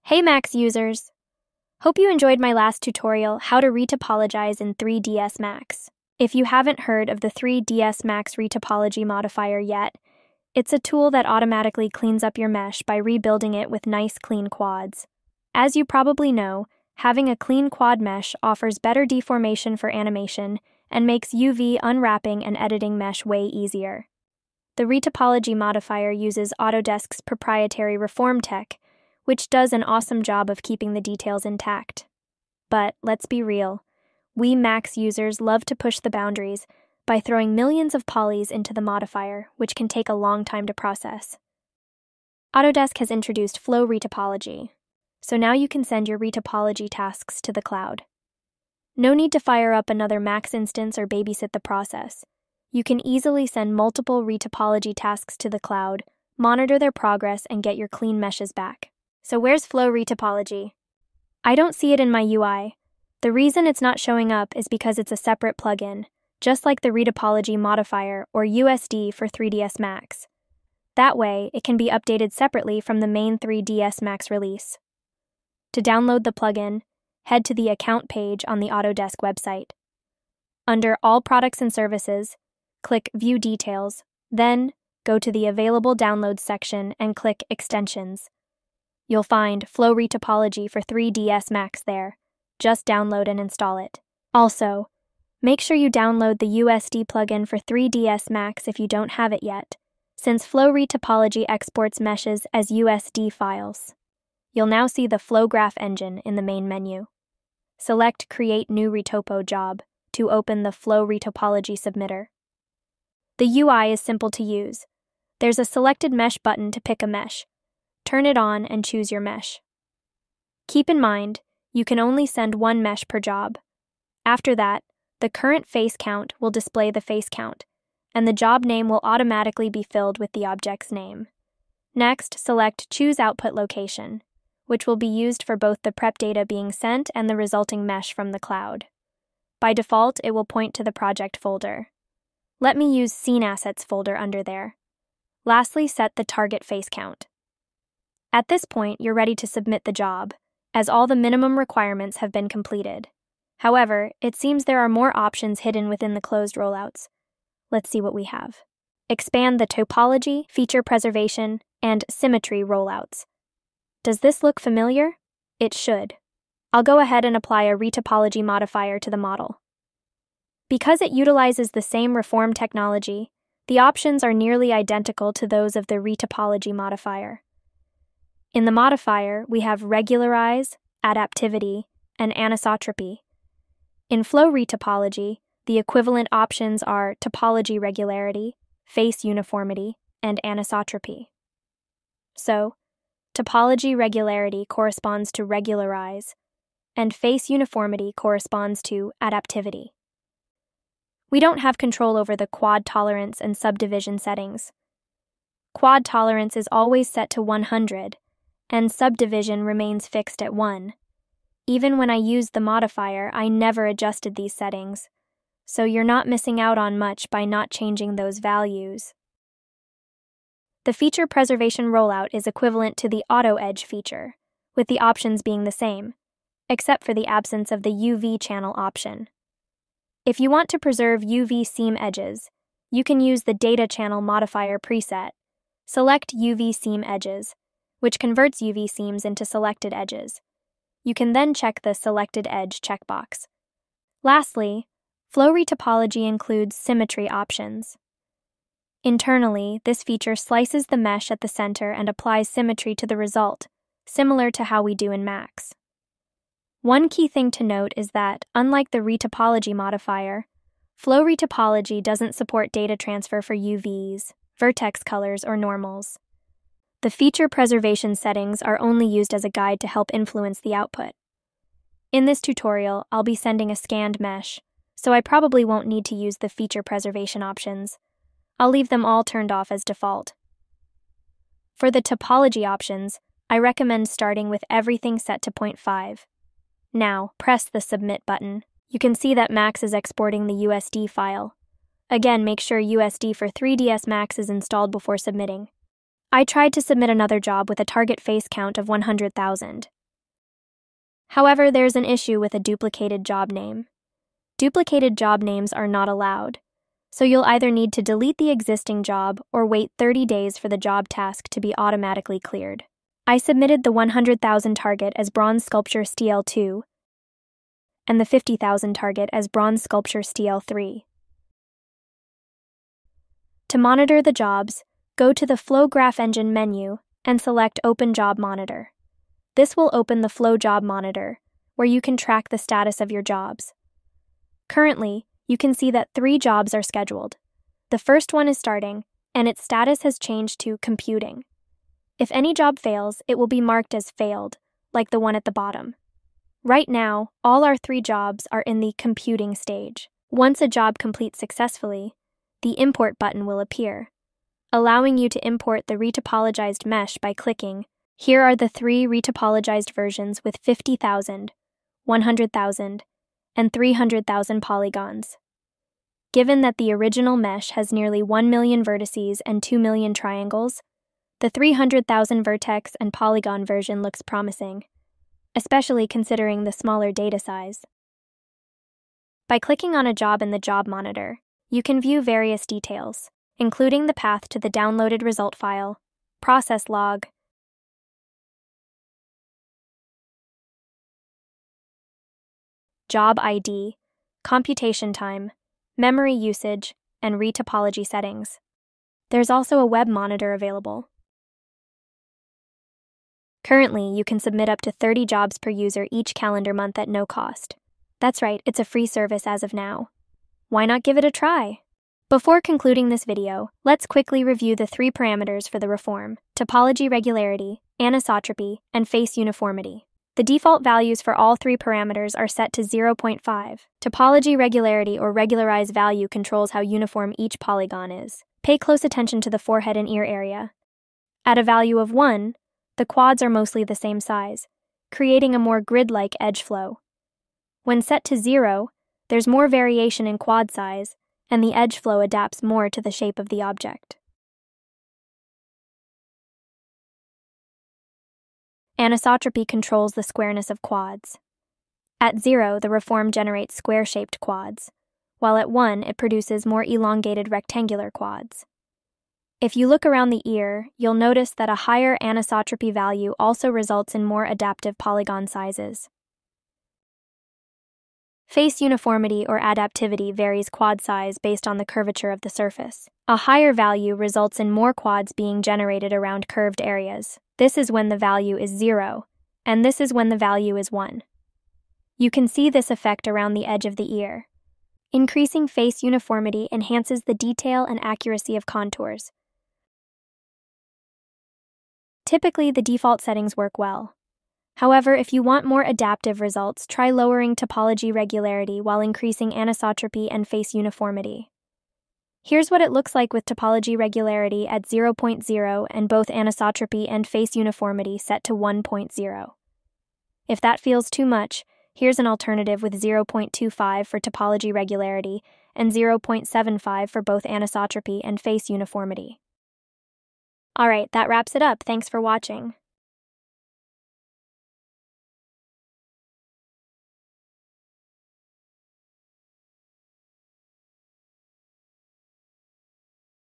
Hey Max users! Hope you enjoyed my last tutorial, how to retopologize in 3ds Max. If you haven't heard of the 3ds Max retopology modifier yet, it's a tool that automatically cleans up your mesh by rebuilding it with nice clean quads. As you probably know, having a clean quad mesh offers better deformation for animation and makes UV unwrapping and editing mesh way easier. The retopology modifier uses Autodesk's proprietary reform tech, which does an awesome job of keeping the details intact. But let's be real, we Max users love to push the boundaries by throwing millions of polys into the modifier, which can take a long time to process. Autodesk has introduced Flow Retopology, so now you can send your retopology tasks to the cloud. No need to fire up another Max instance or babysit the process. You can easily send multiple retopology tasks to the cloud, monitor their progress, and get your clean meshes back. So where's Flow Retopology? I don't see it in my UI. The reason it's not showing up is because it's a separate plugin, just like the Retopology modifier or USD for 3ds Max. That way, it can be updated separately from the main 3ds Max release. To download the plugin, head to the account page on the Autodesk website. Under All Products and Services, click View Details, then go to the Available Downloads section and click Extensions. You'll find Flow Retopology for 3ds Max there. Just download and install it. Also, make sure you download the USD plugin for 3ds Max if you don't have it yet, since Flow Retopology exports meshes as USD files. You'll now see the Flow Graph engine in the main menu. Select Create New Retopo Job to open the Flow Retopology submitter. The UI is simple to use. There's a selected mesh button to pick a mesh. Turn it on and choose your mesh. Keep in mind, you can only send one mesh per job. After that, the current face count will display the face count, and the job name will automatically be filled with the object's name. Next, select Choose Output Location, which will be used for both the prep data being sent and the resulting mesh from the cloud. By default, it will point to the project folder. Let me use Scene Assets folder under there. Lastly, set the target face count. At this point, you're ready to submit the job, as all the minimum requirements have been completed. However, it seems there are more options hidden within the closed rollouts. Let's see what we have. Expand the topology, feature preservation, and symmetry rollouts. Does this look familiar? It should. I'll go ahead and apply a retopology modifier to the model. Because it utilizes the same reform technology, the options are nearly identical to those of the retopology modifier. In the modifier, we have regularize, adaptivity, and anisotropy. In Flow Retopology, the equivalent options are topology regularity, face uniformity, and anisotropy. So, topology regularity corresponds to regularize, and face uniformity corresponds to adaptivity. We don't have control over the quad tolerance and subdivision settings. Quad tolerance is always set to 100, and subdivision remains fixed at 1. Even when I used the modifier, I never adjusted these settings, so you're not missing out on much by not changing those values. The feature preservation rollout is equivalent to the Auto Edge feature, with the options being the same, except for the absence of the UV channel option. If you want to preserve UV seam edges, you can use the Data Channel Modifier preset. Select UV seam edges, which converts UV seams into selected edges. You can then check the Selected Edge checkbox. Lastly, Flow Retopology includes symmetry options. Internally, this feature slices the mesh at the center and applies symmetry to the result, similar to how we do in Max. One key thing to note is that, unlike the Retopology modifier, Flow Retopology doesn't support data transfer for UVs, vertex colors, or normals. The feature preservation settings are only used as a guide to help influence the output. In this tutorial, I'll be sending a scanned mesh, so I probably won't need to use the feature preservation options. I'll leave them all turned off as default. For the topology options, I recommend starting with everything set to 0.5. Now, press the Submit button. You can see that Max is exporting the USD file. Again, make sure USD for 3ds Max is installed before submitting. I tried to submit another job with a target face count of 100,000, However, there's an issue with a duplicated job name. Duplicated job names are not allowed, so you'll either need to delete the existing job or wait 30 days for the job task to be automatically cleared. I submitted the 100,000 target as Bronze Sculpture STL2 and the 50,000 target as Bronze Sculpture STL3. To monitor the jobs, go to the Flow Graph Engine menu and select Open Job Monitor. This will open the Flow Job Monitor, where you can track the status of your jobs. Currently, you can see that 3 jobs are scheduled. The first one is starting, and its status has changed to computing. If any job fails, it will be marked as failed, like the one at the bottom. Right now, all our 3 jobs are in the computing stage. Once a job completes successfully, the Import button will appear, allowing you to import the retopologized mesh by clicking. Here are the 3 retopologized versions with 50,000, 100,000, and 300,000 polygons. Given that the original mesh has nearly 1 million vertices and 2 million triangles, the 300,000 vertex and polygon version looks promising, especially considering the smaller data size. By clicking on a job in the Job Monitor, you can view various details, including the path to the downloaded result file, process log, job ID, computation time, memory usage, and retopology settings. There's also a web monitor available. Currently, you can submit up to 30 jobs per user each calendar month at no cost. That's right, it's a free service as of now. Why not give it a try? Before concluding this video, let's quickly review the 3 parameters for the reform: topology regularity, anisotropy, and face uniformity. The default values for all 3 parameters are set to 0.5. Topology regularity or regularized value controls how uniform each polygon is. Pay close attention to the forehead and ear area. At a value of 1, the quads are mostly the same size, creating a more grid-like edge flow. When set to 0, there's more variation in quad size, and the edge flow adapts more to the shape of the object. Anisotropy controls the squareness of quads. At 0, the reform generates square-shaped quads, while at 1, it produces more elongated rectangular quads. If you look around the ear, you'll notice that a higher anisotropy value also results in more adaptive polygon sizes. Face uniformity or adaptivity varies quad size based on the curvature of the surface. A higher value results in more quads being generated around curved areas. This is when the value is 0, and this is when the value is 1. You can see this effect around the edge of the ear. Increasing face uniformity enhances the detail and accuracy of contours. Typically, the default settings work well. However, if you want more adaptive results, try lowering topology regularity while increasing anisotropy and face uniformity. Here's what it looks like with topology regularity at 0.0 and both anisotropy and face uniformity set to 1.0. If that feels too much, here's an alternative with 0.25 for topology regularity and 0.75 for both anisotropy and face uniformity. Alright, that wraps it up. Thanks for watching.